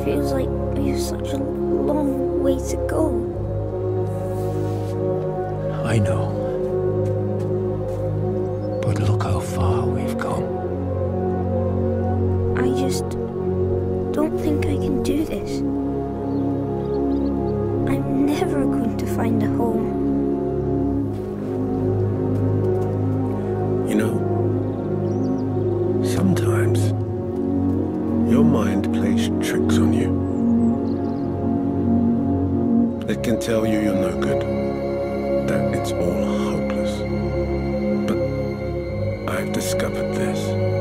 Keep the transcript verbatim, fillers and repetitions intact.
feels like we have such a long way to go. I know. But look how far we've come. I just don't think I can do this. I'm never going to find a home. You know, sometimes your mind plays tricks on you. It can tell you you're no good, that it's all hopeless. But I've discovered this.